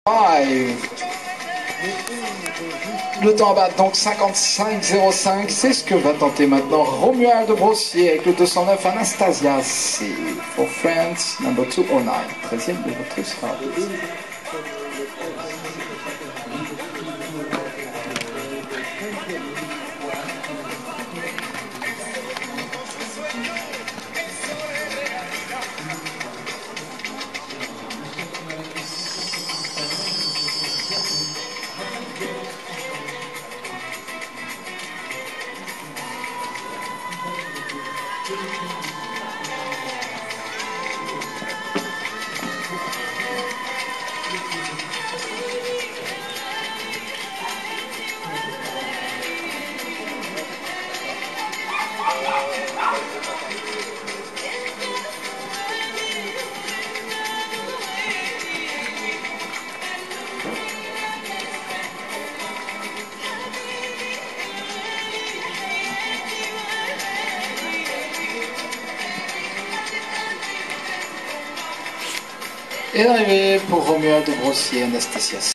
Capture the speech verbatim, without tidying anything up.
Five. Le temps à battre donc cinquante-cinq zéro cinq, c'est ce que va tenter maintenant Romuald de Brossier avec le deux cent neuf Anastasia. C'est For Friends, number two oh nine, treizième de votre sera. Et l'arrivée pour Romuald de Brossier, Anastasia.